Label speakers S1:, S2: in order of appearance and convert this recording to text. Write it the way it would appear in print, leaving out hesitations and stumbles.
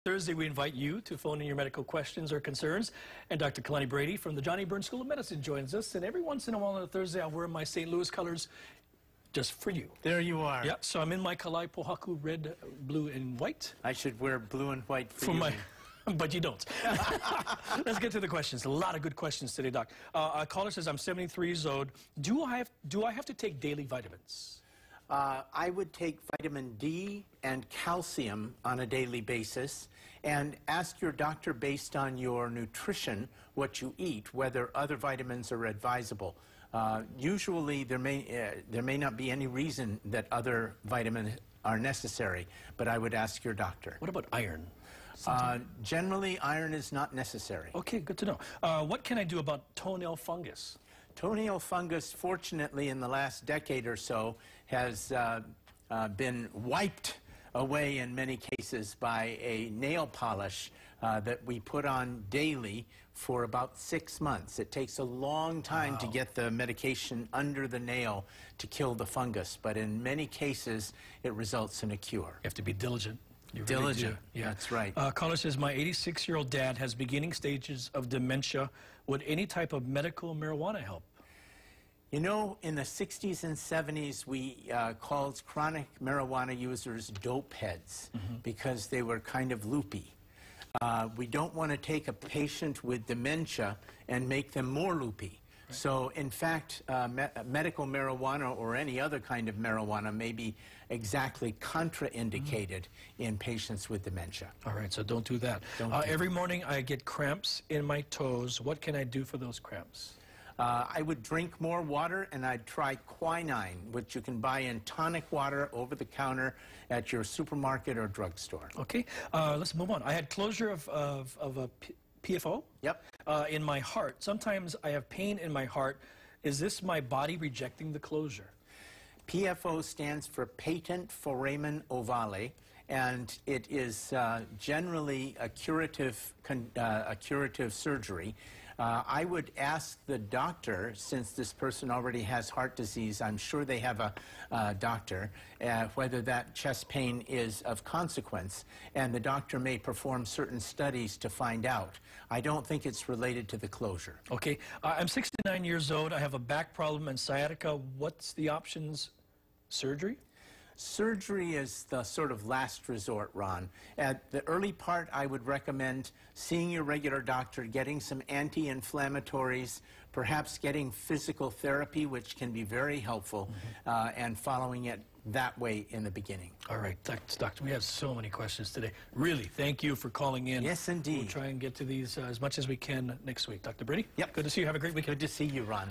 S1: Thursday, we invite you to phone in your medical questions or concerns. And Dr. Kalani Brady from the Johnny Burns School of Medicine joins us. And every once in a while on a Thursday, I'll wear my St. Louis colors just for you.
S2: There you are.
S1: Yeah, so I'm in my Kalai Pohaku red, blue, and white.
S2: I should wear blue and white for you.
S1: But you don't. Let's get to the questions. A lot of good questions today, Doc. A caller says, I'm 73 years old. Do I have to take daily vitamins?
S2: I would take vitamin D and calcium on a daily basis and ask your doctor based on your nutrition what you eat, whether other vitamins are advisable. Usually there may not be any reason that other vitamins are necessary, but I would ask your doctor.
S1: What about iron?
S2: Generally, iron is not necessary.
S1: Okay, good to know. What can I do about toenail fungus?
S2: Toenail fungus, fortunately, in the last decade or so, has been wiped away in many cases by a nail polish that we put on daily for about 6 months. It takes a long time to get the medication under the nail to kill the fungus, but in many cases, it results in a cure.
S1: You have to be diligent. You
S2: Diligent,
S1: really yeah.
S2: That's right.
S1: Caller says, my 86-year-old dad has beginning stages of dementia. Would any type of medical marijuana help?
S2: You know, in the 60s and 70s, we called chronic marijuana users dope heads because they were kind of loopy. We don't want to take a patient with dementia and make them more loopy. So, in fact, medical marijuana or any other kind of marijuana may be exactly contraindicated in patients with dementia.
S1: All right, so don't do that. Every morning I get cramps in my toes. What can I do for those cramps?
S2: I would drink more water, and I'd try quinine, which you can buy in tonic water over the counter at your supermarket or drugstore.
S1: Okay, let's move on. I had closure of a PFO in my heart. Sometimes I have pain in my heart. Is this my body rejecting the closure?
S2: PFO stands for patent foramen ovale, and it is generally a curative surgery. I would ask the doctor, since this person already has heart disease, I'm sure they have a doctor, whether that chest pain is of consequence, and the doctor may perform certain studies to find out. I don't think it's related to the closure.
S1: Okay. I'm 69 years old. I have a back problem and sciatica. What's the options? Surgery?
S2: Surgery is the sort of last resort, Ron. At the early part, I would recommend seeing your regular doctor, getting some anti-inflammatories, perhaps getting physical therapy, which can be very helpful, and following it that way in the beginning.
S1: All right, thanks, Doctor. We have so many questions today. Really, thank you for calling in.
S2: Yes, indeed.
S1: We'll try and get to these as much as we can next week. Dr. Brady?
S2: Yep.
S1: Good to see you. Have a great weekend.
S2: Good to see you, Ron.